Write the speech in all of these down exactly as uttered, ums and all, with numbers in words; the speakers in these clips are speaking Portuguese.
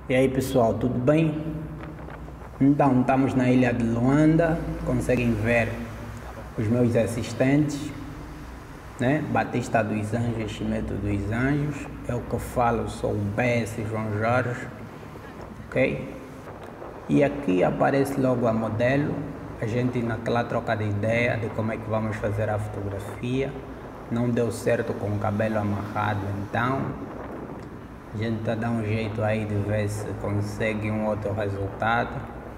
E aí pessoal, tudo bem? Então, estamos na ilha de Luanda, conseguem ver os meus assistentes, né? Batista dos Anjos, Chimeto dos Anjos, eu que falo sou o B S João Jorge, ok? E aqui aparece logo a modelo, a gente naquela troca de ideia de como é que vamos fazer a fotografia, não deu certo com o cabelo amarrado, então a gente está dando um jeito aí de ver se consegue um outro resultado,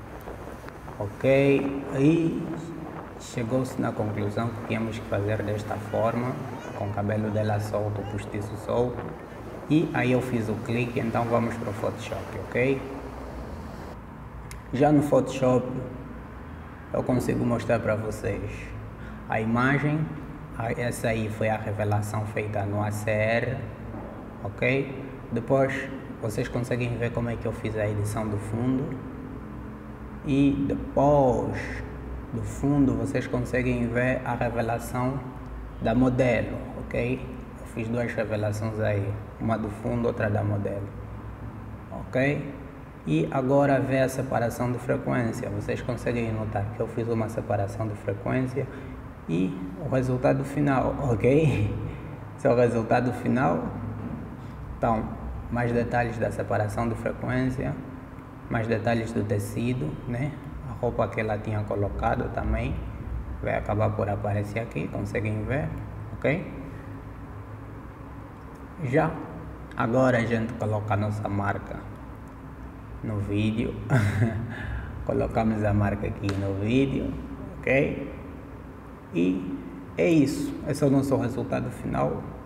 ok? E chegou-se na conclusão que tínhamos que fazer desta forma, com o cabelo dela solto, o postiço solto, e aí eu fiz o clique, então vamos para o Photoshop, ok? Já no Photoshop eu consigo mostrar para vocês a imagem, essa aí foi a revelação feita no A C R, ok? Depois vocês conseguem ver como é que eu fiz a edição do fundo e depois do fundo vocês conseguem ver a revelação da modelo, ok? Eu fiz duas revelações aí, uma do fundo, outra da modelo, ok? E agora ver a separação de frequência, vocês conseguem notar que eu fiz uma separação de frequência e o resultado final, ok? Esse é o resultado final. Então, mais detalhes da separação de frequência, mais detalhes do tecido, né? A roupa que ela tinha colocado também vai acabar por aparecer aqui, conseguem ver, ok? Já agora a gente coloca a nossa marca no vídeo, colocamos a marca aqui no vídeo, ok? E é isso, esse é o nosso resultado final.